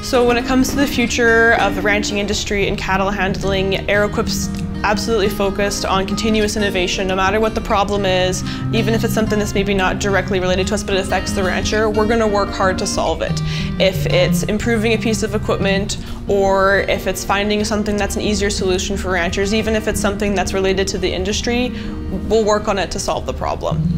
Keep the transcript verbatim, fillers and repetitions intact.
So when it comes to the future of the ranching industry and cattle handling, Arrowquip's absolutely focused on continuous innovation. No matter what the problem is, even if it's something that's maybe not directly related to us but it affects the rancher, we're going to work hard to solve it. If it's improving a piece of equipment, or if it's finding something that's an easier solution for ranchers, even if it's something that's related to the industry, we'll work on it to solve the problem.